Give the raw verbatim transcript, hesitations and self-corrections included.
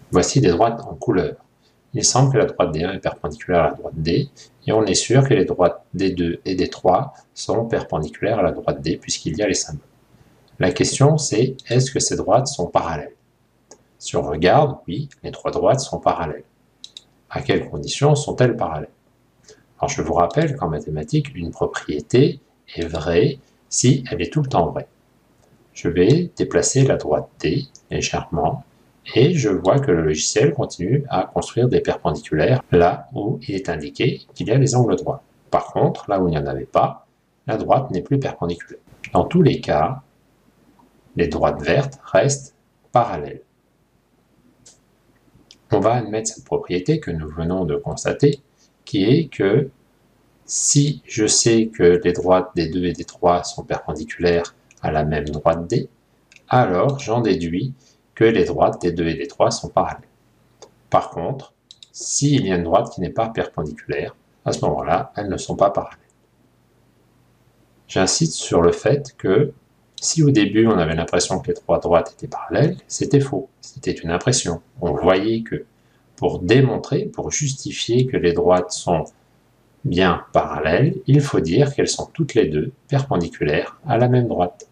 Voici des droites en couleur. Il semble que la droite D un est perpendiculaire à la droite D, et on est sûr que les droites D deux et D trois sont perpendiculaires à la droite D puisqu'il y a les symboles. La question c'est, est-ce que ces droites sont parallèles? Si on regarde, oui, les trois droites sont parallèles. À quelles conditions sont-elles parallèles? Alors je vous rappelle qu'en mathématiques, une propriété est vraie si elle est tout le temps vraie. Je vais déplacer la droite D légèrement, et je vois que le logiciel continue à construire des perpendiculaires là où il est indiqué qu'il y a les angles droits. Par contre, là où il n'y en avait pas, la droite n'est plus perpendiculaire. Dans tous les cas, les droites vertes restent parallèles. On va admettre cette propriété que nous venons de constater, qui est que si je sais que les droites D deux et D trois sont perpendiculaires à la même droite D, alors j'en déduis que les droites D deux et D trois sont parallèles. Par contre, s'il y a une droite qui n'est pas perpendiculaire, à ce moment-là, elles ne sont pas parallèles. J'insiste sur le fait que si au début on avait l'impression que les trois droites étaient parallèles, c'était faux, c'était une impression. On voyait que pour démontrer, pour justifier que les droites sont bien parallèles, il faut dire qu'elles sont toutes les deux perpendiculaires à la même droite.